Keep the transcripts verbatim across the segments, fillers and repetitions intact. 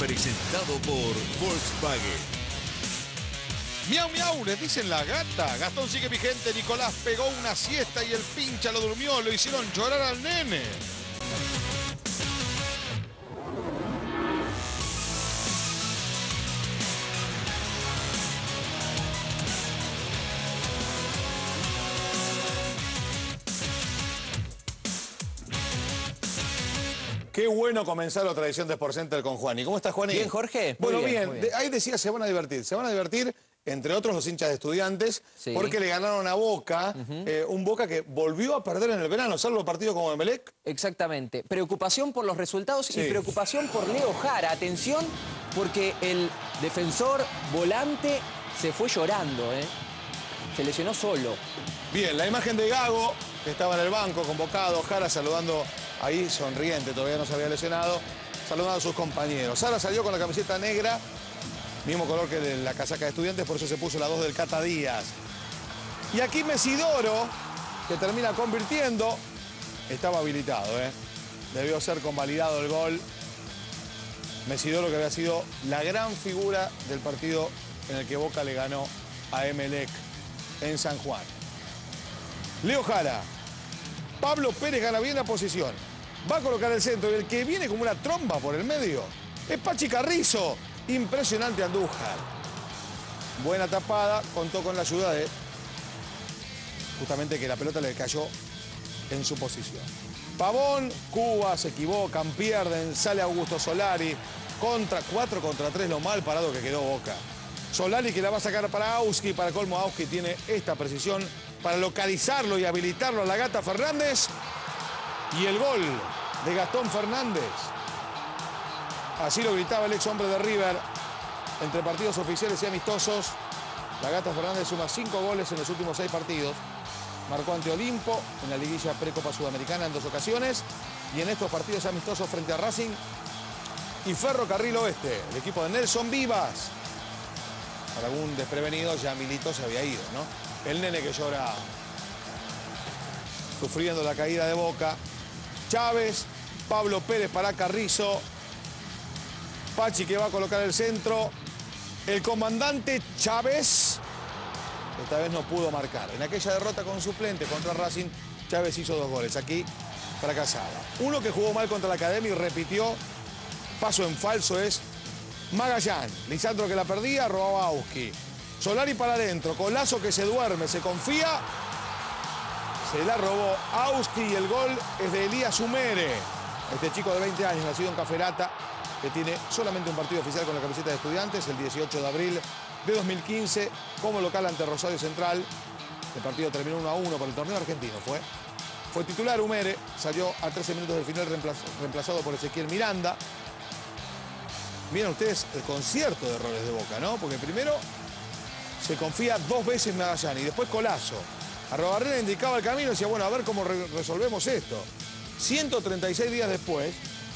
presentado por Volkswagen. Miau, miau, les dicen la gata. Gastón sigue vigente, Nicolás pegó una siesta y el pincha lo durmió, lo hicieron llorar al nene. Qué bueno comenzar la tradición de Sport Center con Juani. ¿Cómo estás, Juani? Bien, Jorge. Bueno, muy bien, bien. muy bien. Ahí decía, se van a divertir. Se van a divertir, entre otros, los hinchas de Estudiantes, Sí. porque le ganaron a Boca, uh-huh. eh, un Boca que volvió a perder en el verano, salvo partido como Emelec. Exactamente. Preocupación por los resultados Sí. y preocupación por Leo Jara. Atención, porque el defensor volante se fue llorando, ¿eh? Se lesionó solo. Bien, la imagen de Gago, que estaba en el banco, convocado, Jara saludando ahí, sonriente, todavía no se había lesionado, saludando a sus compañeros. Sara salió con la camiseta negra, mismo color que de la casaca de Estudiantes, por eso se puso la dos del Cata Díaz. Y aquí Mesidoro, que termina convirtiendo, estaba habilitado, ¿eh? Debió ser convalidado el gol. Mesidoro, que había sido la gran figura del partido en el que Boca le ganó a Emelec en San Juan. Leo Jara. Pablo Pérez gana bien la posición. Va a colocar el centro y el que viene como una tromba por el medio es Pachi Carrizo. Impresionante Andújar. Buena tapada, contó con la ayuda de justamente que la pelota le cayó en su posición. Pavón, Cuba, se equivocan, pierden, sale Augusto Solari. Contra cuatro contra tres, lo mal parado que quedó Boca. Solari que la va a sacar para Auski, para colmo Auski tiene esta precisión para localizarlo y habilitarlo a la Gata Fernández. Y el gol de Gastón Fernández. Así lo gritaba el ex hombre de River entre partidos oficiales y amistosos. La Gata Fernández suma cinco goles en los últimos seis partidos. Marcó ante Olimpo en la liguilla Precopa Sudamericana en dos ocasiones. Y en estos partidos amistosos frente a Racing y Ferrocarril Oeste, el equipo de Nelson Vivas. Para algún desprevenido, ya Milito se había ido, ¿no? El nene que llora sufriendo la caída de Boca. Chávez, Pablo Pérez para Carrizo. Pachi que va a colocar el centro. El comandante Chávez esta vez no pudo marcar. En aquella derrota con suplente contra Racing, Chávez hizo dos goles. Aquí fracasaba. Uno que jugó mal contra la Academia y repitió. Paso en falso es Magallán. Lisandro que la perdía, robaba a Auski. Solari para adentro, Colazo que se duerme, se confía. Se la robó Auski y el gol es de Elías Umere. Este chico de veinte años, nacido en Caferata, que tiene solamente un partido oficial con la camiseta de Estudiantes, el dieciocho de abril de dos mil quince, como local ante Rosario Central. El partido terminó uno a uno por el torneo argentino, fue. Fue titular Umere, salió a trece minutos del final reemplazado por Ezequiel Miranda. Miren ustedes el concierto de errores de Boca, ¿no? Porque primero se confía dos veces Magallán y después Colazo. Arrobarrena indicaba el camino y decía, bueno, a ver cómo re resolvemos esto. ciento treinta y seis días después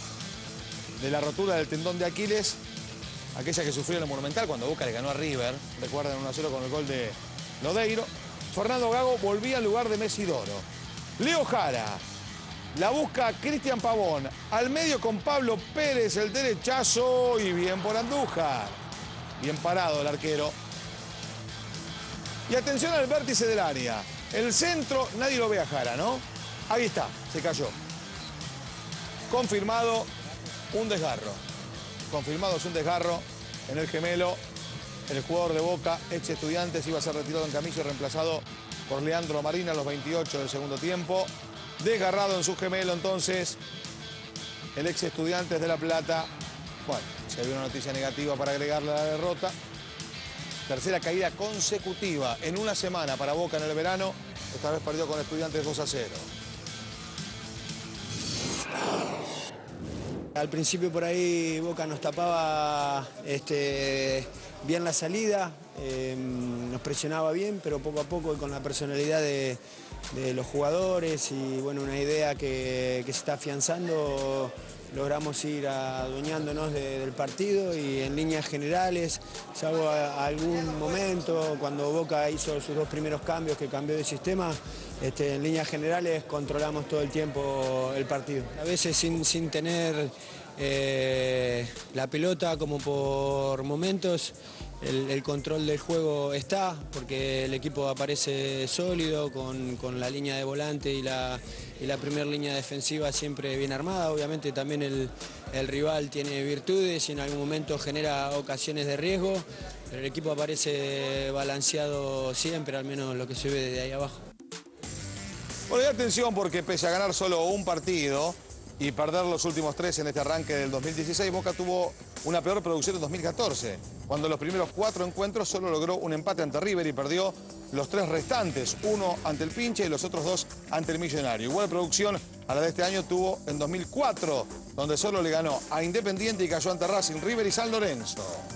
de la rotura del tendón de Aquiles, aquella que sufrió en el Monumental cuando Boca le ganó a River, recuerdan uno a cero con el gol de Lodeiro, Fernando Gago volvía en lugar de Mesidoro. Leo Jara, la busca Cristian Pavón, al medio con Pablo Pérez, el derechazo y bien por Andújar. Bien parado el arquero. Y atención al vértice del área. El centro, nadie lo ve a Jara, ¿no? Ahí está, se cayó. Confirmado un desgarro. Confirmado es un desgarro en el gemelo. El jugador de Boca, ex Estudiantes, iba a ser retirado en camilla y reemplazado por Leandro Marina a los veintiocho del segundo tiempo. Desgarrado en su gemelo, entonces, el ex Estudiantes de La Plata. Bueno, se vio una noticia negativa para agregarle a la derrota. Tercera caída consecutiva en una semana para Boca en el verano. Esta vez perdió con Estudiantes dos a cero. Al principio por ahí Boca nos tapaba este, bien la salida, eh, nos presionaba bien, pero poco a poco y con la personalidad de, de los jugadores y bueno, una idea que, que se está afianzando, logramos ir adueñándonos de, del partido y en líneas generales, salvo a, a algún momento cuando Boca hizo sus dos primeros cambios, que cambió de sistema, este, en líneas generales controlamos todo el tiempo el partido. A veces sin, sin tener eh, la pelota como por momentos. El, el control del juego está, porque el equipo aparece sólido, con, con la línea de volante y la, y la primera línea defensiva siempre bien armada. Obviamente también el, el rival tiene virtudes y en algún momento genera ocasiones de riesgo, pero el equipo aparece balanceado siempre, al menos lo que se ve desde ahí abajo. Bueno, y atención, porque pese a ganar solo un partido y perder los últimos tres en este arranque del dos mil dieciséis, Boca tuvo una peor producción en dos mil catorce, cuando en los primeros cuatro encuentros solo logró un empate ante River y perdió los tres restantes, uno ante el Pinche y los otros dos ante el Millonario. Igual producción a la de este año tuvo en dos mil cuatro, donde solo le ganó a Independiente y cayó ante Racing, River y San Lorenzo.